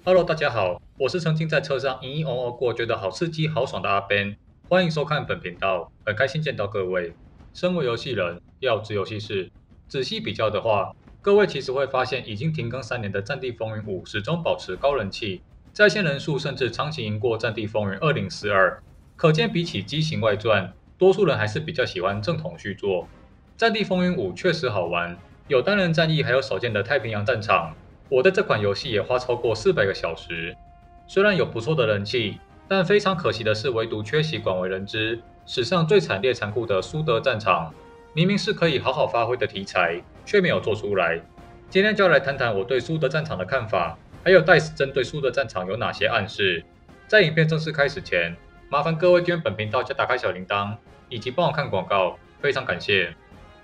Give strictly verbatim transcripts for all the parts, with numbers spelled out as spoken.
Hello，大家好，我是曾经在车上隐隐哦哦过，觉得好刺激、好爽的阿 Ben，欢迎收看本频道，很开心见到各位。身为游戏人，要知游戏事，仔细比较的话，各位其实会发现，已经停更三年的《战地风云五》始终保持高人气，在线人数甚至长期赢过《战地风云二零四二》，可见比起机型外传，多数人还是比较喜欢正统续作。《战地风云五》确实好玩，有单人战役，还有少见的太平洋战场。我在这款游戏也花超过四百个小时，虽然有不错的人气，但非常可惜的是，唯独缺席广为人知、史上最惨烈残酷的苏德战场。明明是可以好好发挥的题材，却没有做出来。今天就要来谈谈我对苏德战场的看法，还有 D I C E 针对苏德战场有哪些暗示。在影片正式开始前，麻烦各位订阅本频道加打开小铃铛，以及帮我看广告，非常感谢。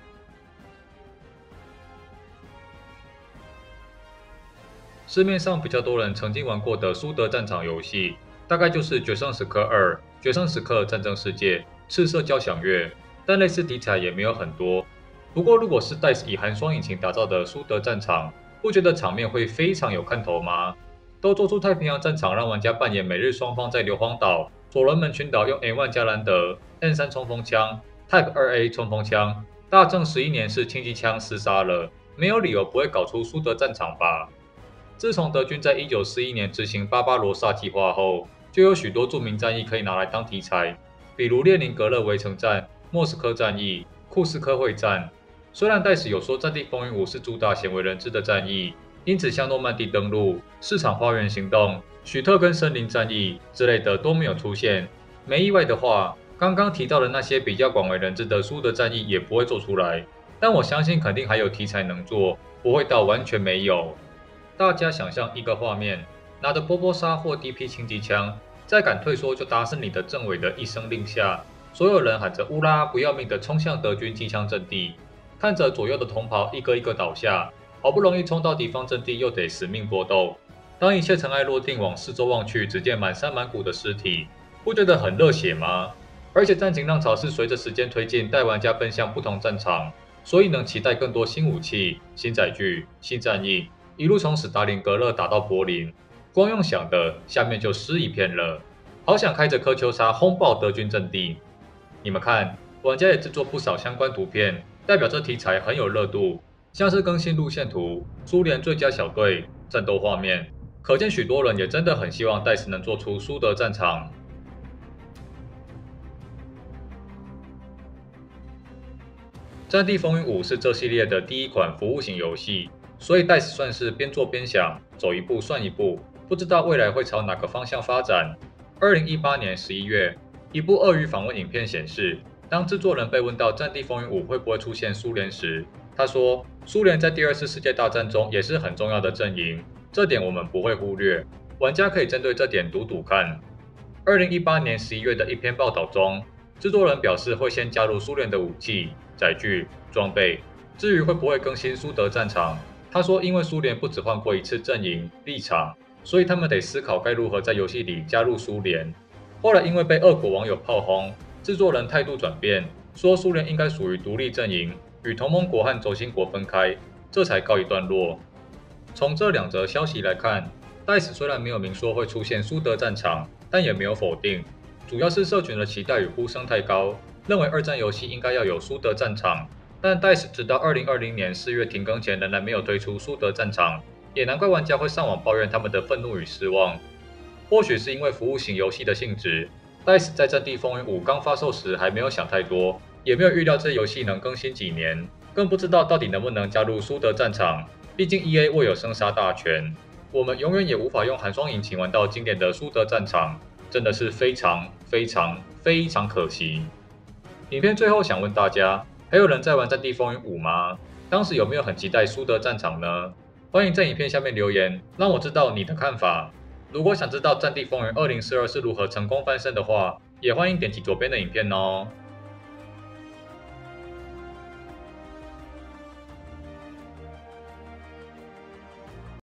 市面上比较多人曾经玩过的苏德战场游戏，大概就是《决胜时刻二》《决胜时刻战争世界》《赤色交响乐》，但类似题材也没有很多。不过，如果是 D I C E 以寒霜引擎打造的苏德战场，不觉得场面会非常有看头吗？都做出太平洋战场，让玩家扮演美日双方在硫磺岛、所罗门群岛用 M 一 加兰德、N 三冲锋枪、Type 二 A 冲锋枪、大正十一年式轻机枪厮杀了，没有理由不会搞出苏德战场吧？自从德军在一九四一年执行巴巴罗萨计划后，就有许多著名战役可以拿来当题材，比如列宁格勒围城战、莫斯科战役、库斯科会战。虽然戴史有说《战地风云五》是主打鲜为人知的战役，因此像诺曼底登陆、市场花园行动、许特根森林战役之类的都没有出现。没意外的话，刚刚提到的那些比较广为人知的苏德战役也不会做出来。但我相信肯定还有题材能做，不会到完全没有。大家想象一个画面，拿着波波沙或 D P 轻机枪，在敢退缩就打死你的政委的一声令下，所有人喊着乌拉不要命的冲向德军机枪阵地，看着左右的同袍一个一个倒下，好不容易冲到敌方阵地又得死命搏斗。当一切尘埃落定，往四周望去，只见满山满谷的尸体，不觉得很热血吗？而且战情浪潮是随着时间推进，带玩家奔向不同战场，所以能期待更多新武器、新载具、新战役。一路从史达林格勒打到柏林，光用想的，下面就湿一片了。好想开着科丘莎轰爆德军阵地。你们看，玩家也制作不少相关图片，代表这题材很有热度。像是更新路线图、苏联最佳小队、战斗画面，可见许多人也真的很希望戴斯能做出苏德战场。《战地风云五》是这系列的第一款服务型游戏。所以 D I C E 算是边做边想，走一步算一步，不知道未来会朝哪个方向发展。二零一八年十一月，一部鳄鱼访问影片显示，当制作人被问到《战地风云五》会不会出现苏联时，他说：“苏联在第二次世界大战中也是很重要的阵营，这点我们不会忽略。玩家可以针对这点赌赌看。”二零一八年十一月的一篇报道中，制作人表示会先加入苏联的武器、载具、装备，至于会不会更新苏德战场。他说：“因为苏联不只换过一次阵营立场，所以他们得思考该如何在游戏里加入苏联。”后来因为被俄国网友炮轰，制作人态度转变，说苏联应该属于独立阵营，与同盟国和轴心国分开，这才告一段落。从这两则消息来看，戴斯虽然没有明说会出现苏德战场，但也没有否定，主要是社群的期待与呼声太高，认为二战游戏应该要有苏德战场。但 D I C E 直到二零二零年四月停更前仍然没有推出苏德战场，也难怪玩家会上网抱怨他们的愤怒与失望。或许是因为服务型游戏的性质 ，D I C E 在《战地风云五》刚发售时还没有想太多，也没有预料这游戏能更新几年，更不知道到底能不能加入苏德战场。毕竟 E A 握有生杀大权，我们永远也无法用寒霜引擎玩到经典的苏德战场，真的是非常非常非常可惜。影片最后想问大家，还有人在玩《战地风云五》吗？当时有没有很期待苏德战场呢？欢迎在影片下面留言，让我知道你的看法。如果想知道《战地风云二零四二》是如何成功翻身的话，也欢迎点击左边的影片哦。